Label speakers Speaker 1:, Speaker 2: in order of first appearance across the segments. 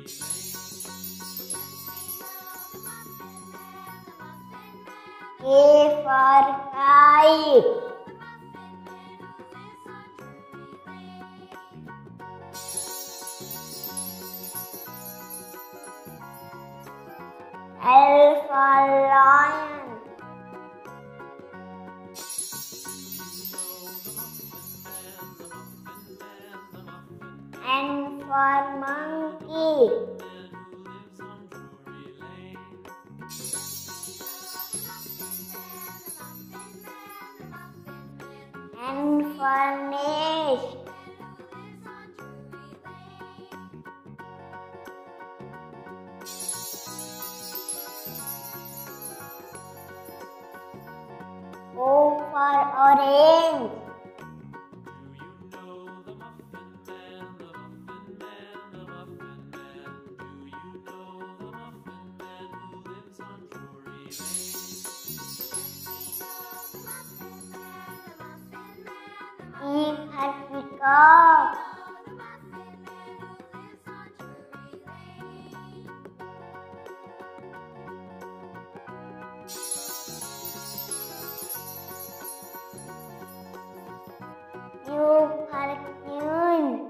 Speaker 1: K for kite. L for lion. N for monkey. N for nest. O for orange. P for peacock. Q for queen.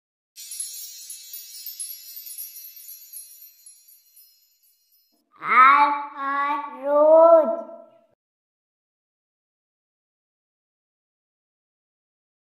Speaker 1: R